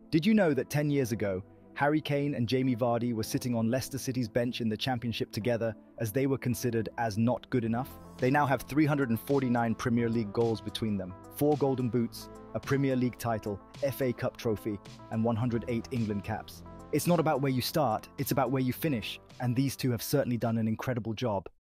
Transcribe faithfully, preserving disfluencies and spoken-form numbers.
Did you know that ten years ago, Harry Kane and Jamie Vardy were sitting on Leicester City's bench in the Championship together as they were considered as not good enough? They now have three hundred forty-nine Premier League goals between them, four Golden Boots, a Premier League title, F A Cup trophy, and one hundred eight England caps. It's not about where you start, it's about where you finish, and these two have certainly done an incredible job.